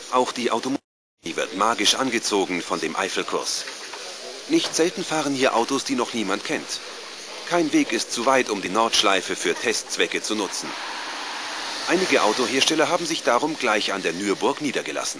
Auch die Automobilindustrie wird magisch angezogen von dem Eifelkurs. Nicht selten fahren hier Autos, die noch niemand kennt. Kein Weg ist zu weit, um die Nordschleife für Testzwecke zu nutzen. Einige Autohersteller haben sich darum gleich an der Nürburg niedergelassen.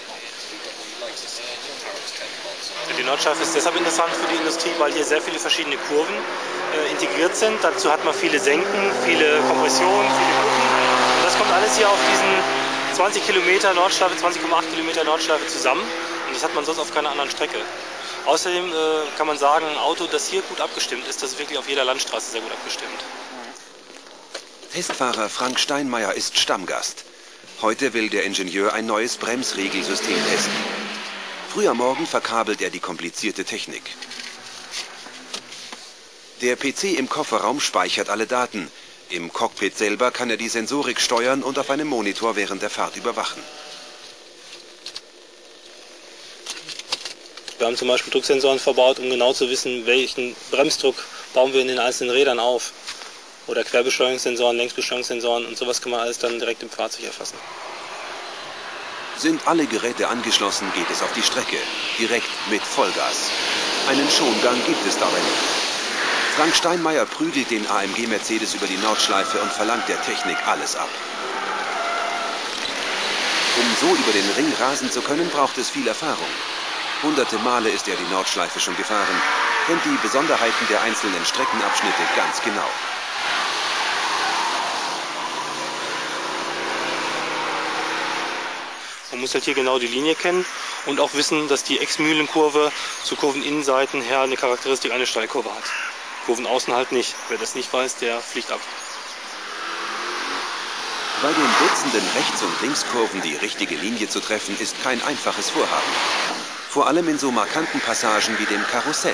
Die Nordschleife ist deshalb interessant für die Industrie, weil hier sehr viele verschiedene Kurven integriert sind. Dazu hat man viele Senken, viele Kompressionen, viele Kurven. Und das kommt alles hier auf diesen 20 Kilometer Nordschleife, 20,8 Kilometer Nordschleife zusammen. Und das hat man sonst auf keiner anderen Strecke. Außerdem kann man sagen, ein Auto, das hier gut abgestimmt ist, das ist wirklich auf jeder Landstraße sehr gut abgestimmt. Testfahrer Frank Steinmeier ist Stammgast. Heute will der Ingenieur ein neues Bremsregelsystem testen. Früh am Morgen verkabelt er die komplizierte Technik. Der PC im Kofferraum speichert alle Daten. Im Cockpit selber kann er die Sensorik steuern und auf einem Monitor während der Fahrt überwachen. Wir haben zum Beispiel Drucksensoren verbaut, um genau zu wissen, welchen Bremsdruck bauen wir in den einzelnen Rädern auf. Oder Querbeschleunigungssensoren, Längsbeschleunigungssensoren und sowas kann man alles dann direkt im Fahrzeug erfassen. Sind alle Geräte angeschlossen, geht es auf die Strecke. Direkt mit Vollgas. Einen Schongang gibt es dabei nicht. Frank Steinmeier prügelt den AMG Mercedes über die Nordschleife und verlangt der Technik alles ab. Um so über den Ring rasen zu können, braucht es viel Erfahrung. Hunderte Male ist er die Nordschleife schon gefahren, kennt die Besonderheiten der einzelnen Streckenabschnitte ganz genau. Man muss halt hier genau die Linie kennen und auch wissen, dass die Ex-Mühlenkurve zu Kurveninnenseiten her eine Charakteristik einer Steilkurve hat. Kurven außen halt nicht. Wer das nicht weiß, der fliegt ab. Bei den Dutzenden Rechts- und Linkskurven die richtige Linie zu treffen, ist kein einfaches Vorhaben. Vor allem in so markanten Passagen wie dem Karussell.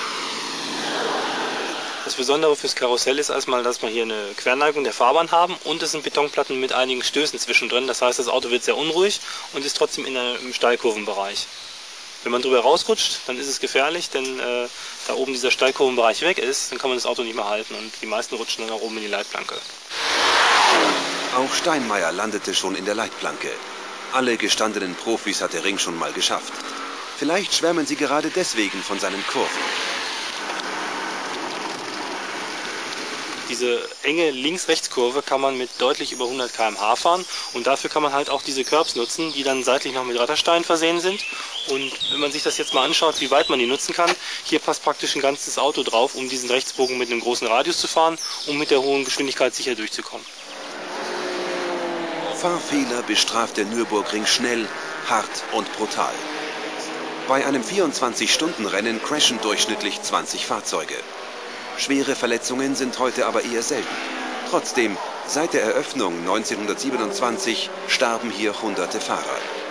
Das Besondere fürs Karussell ist erstmal, dass wir hier eine Querneigung der Fahrbahn haben und es sind Betonplatten mit einigen Stößen zwischendrin. Das heißt, das Auto wird sehr unruhig und ist trotzdem im Steilkurvenbereich. Wenn man drüber rausrutscht, dann ist es gefährlich, denn da oben dieser Steilkurvenbereich weg ist, dann kann man das Auto nicht mehr halten und die meisten rutschen dann nach oben in die Leitplanke. Auch Steinmeier landete schon in der Leitplanke. Alle gestandenen Profis hat der Ring schon mal geschafft. Vielleicht schwärmen sie gerade deswegen von seinen Kurven. Diese enge Links-Rechts-Kurve kann man mit deutlich über 100 km/h fahren und dafür kann man halt auch diese Curbs nutzen, die dann seitlich noch mit Rattersteinen versehen sind. Und wenn man sich das jetzt mal anschaut, wie weit man die nutzen kann, hier passt praktisch ein ganzes Auto drauf, um diesen Rechtsbogen mit einem großen Radius zu fahren, um mit der hohen Geschwindigkeit sicher durchzukommen. Fahrfehler bestraft der Nürburgring schnell, hart und brutal. Bei einem 24-Stunden-Rennen crashen durchschnittlich 20 Fahrzeuge. Schwere Verletzungen sind heute aber eher selten. Trotzdem, seit der Eröffnung 1927 starben hier hunderte Fahrer.